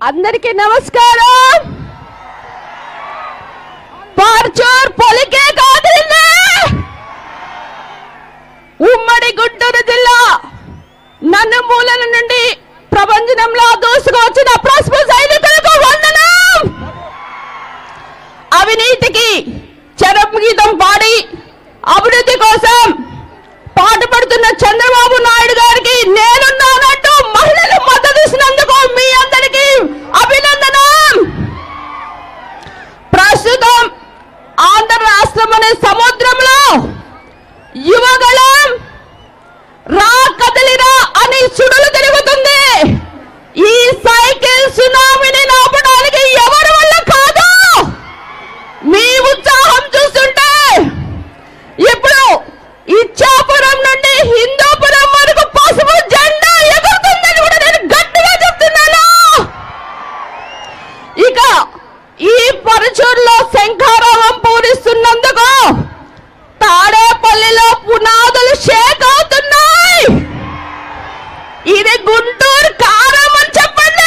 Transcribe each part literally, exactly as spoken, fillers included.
అందరికీ నమస్కారం. పార్చూర్ పొలికే కాదిల్లే ఉమ్మడి గుంటూరు జిల్లా నన్నుమూలల నుండి ప్రపంచంలో దూసుకొచ్చిన ప్రశ్న సైనికులకు వందనం. అవినీతికి చరమగీతం పాడి అభివృద్ధి కోసం పాటుపడుతున్న చంద్రబాబు నాయుడు గారికి నేనున్నానంటూ మహిళలు మద్దతు ఇచ్చినందుకు మీ అందరికీ అభినందనం. ప్రస్తుతం ఆంధ్ర రాష్ట్రం అనే సముద్రంలో యువగళం రా కదలిరా అని సుడులు తిరుగుతుంది. ఈ సైకిల్ సునామీని ఆపడానికి ఎవరి వల్ల కాదు. మీ ఉత్సాహం చూస్తుంటే ఇప్పుడు ఇచ్చాపురం నుండి హిందూపురం వరకు పసుపు జెండా ఎగురుతుందని కూడా నేను గట్టిగా చెప్తున్నాను. ఇక ఈ పరుచూరులో శంఖారావం పూరిస్తున్నందుకు తాడేపల్లిలో పునాదులు షేక్ అవుతున్నాయి. ఇది గుంటూరు కారం అని చెప్పండి,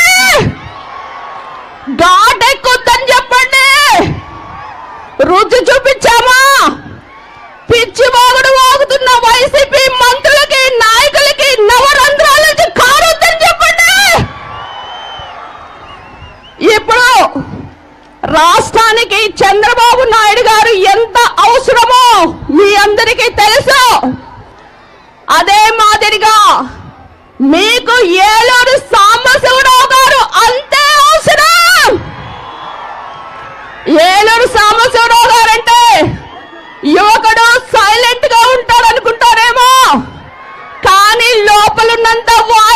ఘాటెక్కుద్దని చెప్పండి. రుచి చూపించామా? పిచ్చి వాగుడు వాగుతున్న వైసీపీ మంత్రులకి నాయకులకి నవరంధ్రాల నుంచి కారొద్దని చెప్పండి. ఇప్పుడు రాష్ట్రానికి చంద్రబాబు నాయుడు గారు ఎంత అవసరమో మీ అందరికీ తెలుసు. అదే మాదిరిగా మీకు ఏలూరు సాంబశివరావు గారు అంతే అవసరం. ఏలూరు సాంబశివరావు గారు అంటే యువకుడు సైలెంట్ గా ఉంటారనుకుంటారేమో, కానీ లోపలున్నంత వాయు